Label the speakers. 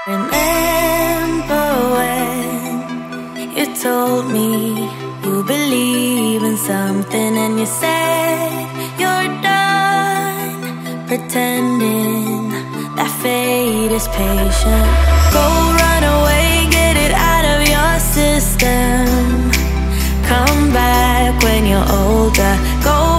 Speaker 1: Remember when you told me you believe in something and you said you're done pretending that fate is patient. Go run away, get it out of your system. Come back when you're older. Go